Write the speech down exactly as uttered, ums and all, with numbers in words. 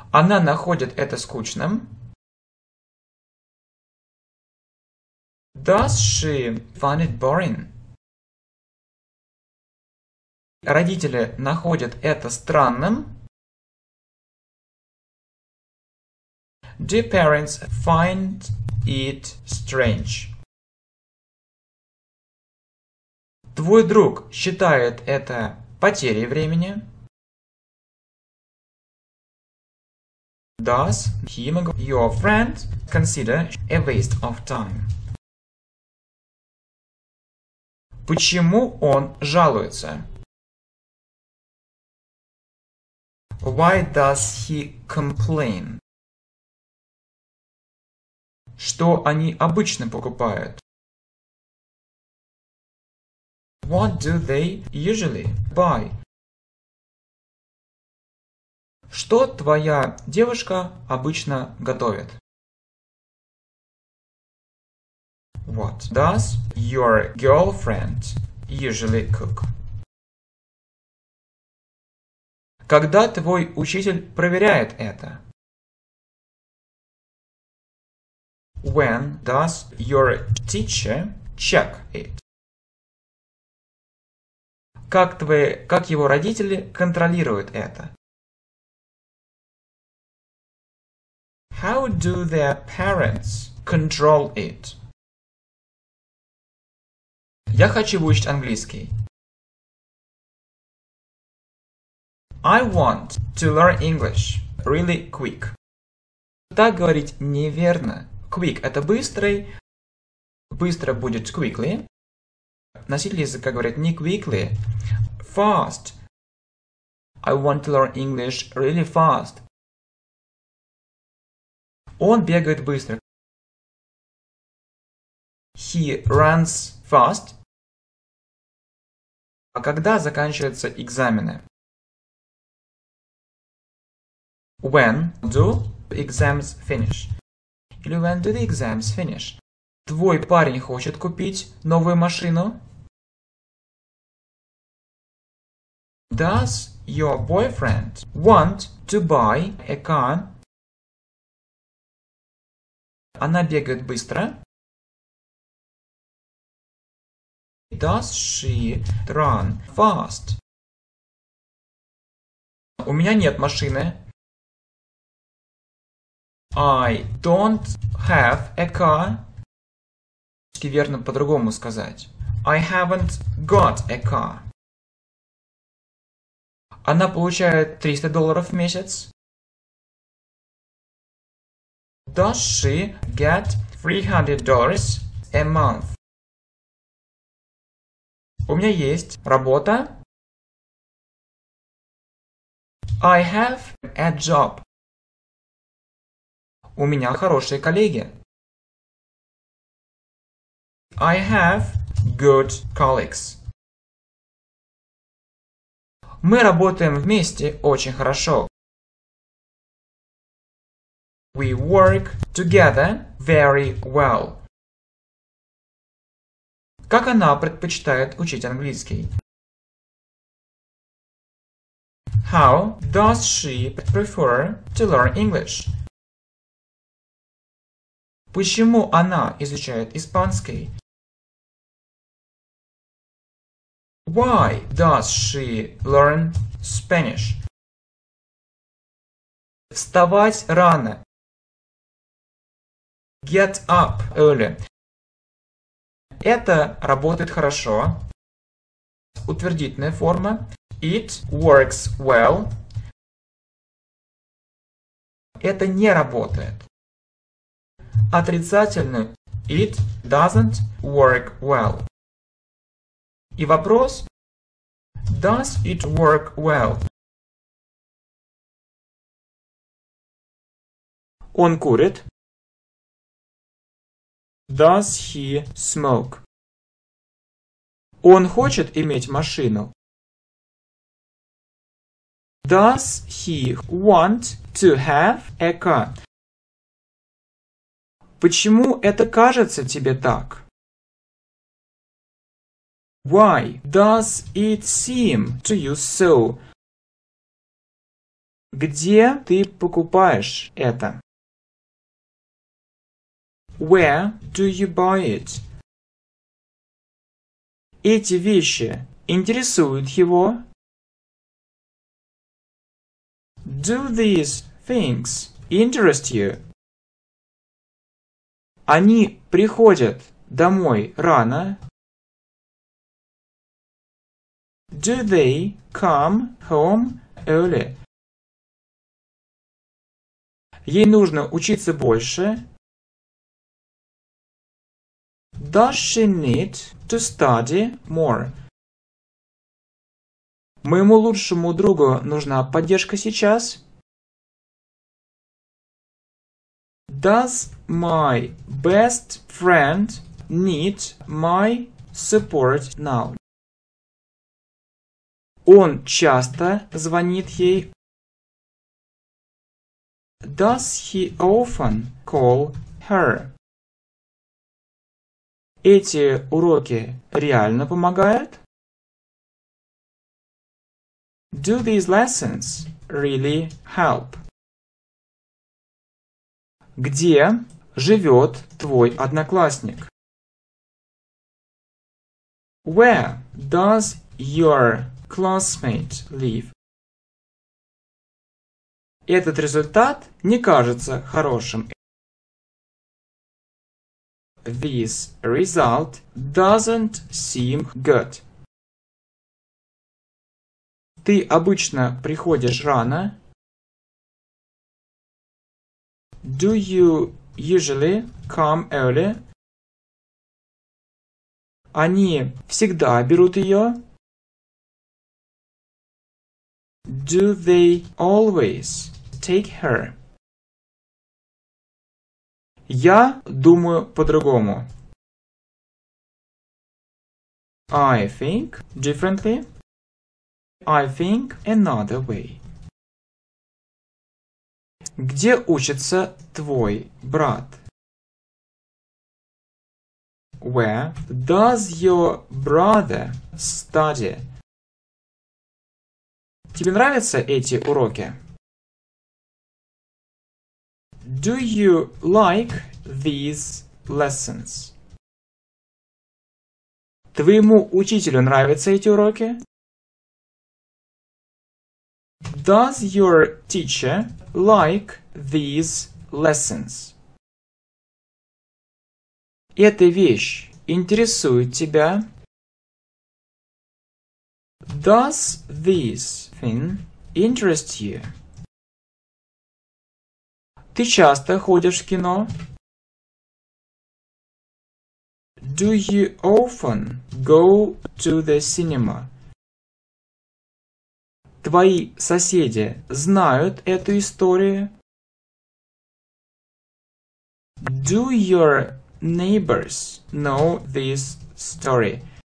Она находит это скучным. Does she find it boring? Родители находят это странным. Do parents find it strange? Твой друг считает это потерей времени. Does him, your friend, consider a waste of time? Почему он жалуется? Why does he complain? Что они обычно покупают? What do they usually buy? Что твоя девушка обычно готовит? What does your girlfriend usually cook? Когда твой учитель проверяет это? When does your teacher check it? Как, твои, как его родители контролируют это? How do their parents control it? Я хочу выучить английский. I want to learn English really quick. Так говорить неверно. Quick – это быстрый. Быстро будет quickly. Носитель языка говорит не quickly. Fast. I want to learn English really fast. Он бегает быстро. He runs fast. А когда заканчиваются экзамены? When do exams finish? Или when do the exams finish? Твой парень хочет купить новую машину? Does your boyfriend want to buy a car? Она бегает быстро. Does she run fast? У меня нет машины. I don't have a car. Верно по-другому сказать. I haven't got a car. Она получает триста долларов в месяц. Does she get three hundred dollars a month? У меня есть работа. I have a job. У меня хорошие коллеги. I have good colleagues. Мы работаем вместе очень хорошо. We work together very well. Как она предпочитает учить английский? How does she prefer to learn English? Почему она изучает испанский? Why does she learn Spanish? Вставать рано. Get up early. Это работает хорошо. Утвердительная форма. It works well. Это не работает. Отрицательный. It doesn't work well. И вопрос. Does it work well? Он курит. Does he smoke? Он хочет иметь машину. Does he want to have a car? Почему это кажется тебе так? Why does it seem to you so? Где ты покупаешь это? Where do you buy it? Эти вещи интересуют его? Do these things interest you? Они приходят домой рано? Do they come home early? Ей нужно учиться больше? Does she need to study more? Моему лучшему другу нужна поддержка сейчас? Does my best friend need my support now? Он часто звонит ей? Does he often call her? Эти уроки реально помогают? Do these lessons really help? Где живет твой одноклассник? Where does your classmate live? Этот результат не кажется хорошим. This result doesn't seem good. Ты обычно приходишь рано? Do you usually come early? Они всегда берут ее? Do they always take her? Я думаю по-другому. I think differently. I think another way. Где учится твой брат? Where does your brother study? Тебе нравятся эти уроки? Do you like these lessons? Твоему учителю нравятся эти уроки? Does your teacher like these lessons? Эта вещь интересует тебя? Does this thing interest you? Ты часто ходишь в кино? Do you often go to the cinema? Твои соседи знают эту историю? Do your neighbors know this story?